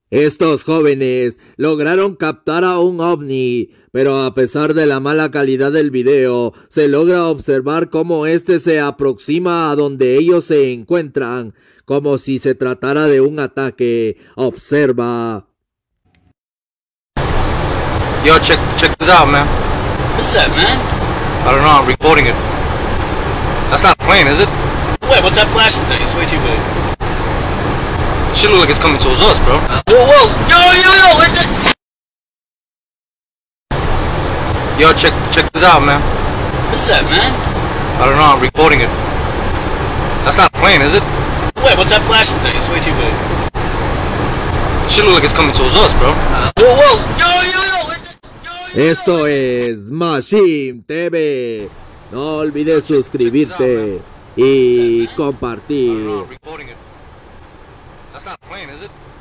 Estos jóvenes lograron captar a un ovni, pero a pesar de la mala calidad del video, se logra observar cómo este se aproxima a donde ellos se encuentran, como si se tratara de un ataque. Observa. Yo, check this out, man. What's that, man? I don't know, I'm recording it. That's not a plane, is it? Wait, what's that flashing thing? It's way too big. Shit look like it's coming towards us, bro. Whoa! Yo! Where's that? Yo, check this out, man. What's that, man? I don't know, I'm recording it. That's not a plane, is it? Wait, what's that flashing thing? It's way too big. Shit look like it's coming towards us, bro. Whoa! Yo! Where's that? Esto es Machine TV. No olvides suscribirte y I don't know, compartir. I'm recording it. That's not a plane, is it?